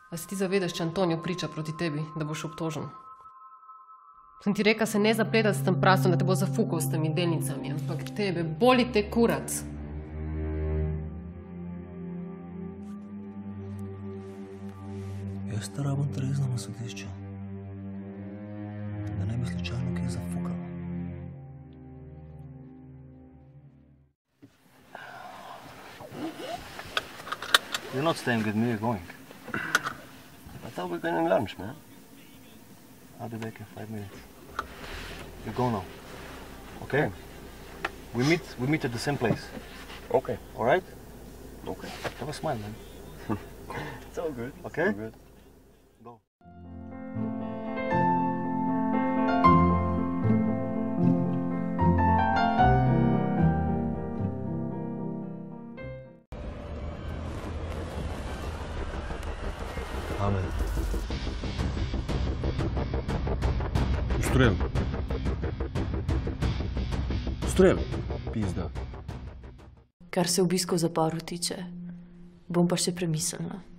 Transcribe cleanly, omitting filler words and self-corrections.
A si ti zavedaš, če Antonijo priča proti tebi, da boš obtožen? Sem ti rekel, se ne zapletati s tem prastom, da te bo zafukal s temi delnicami, ampak tebe boli te kurac. Jaz te rabim trezno na sodišču. Da ne bi slučajno kaj zafukala. You're not staying with me, you're going. I thought we were going to lunch, man. I'll be back in 5 minutes. You go now. Okay? We meet at the same place. Okay. All right? Okay. Have a smile, man. It's all good. Okay? It's all good. Go. Amen. Ustrel. Ustrel, pizda. Kar se obiskov v zaporu tiče, bom pa še premislila.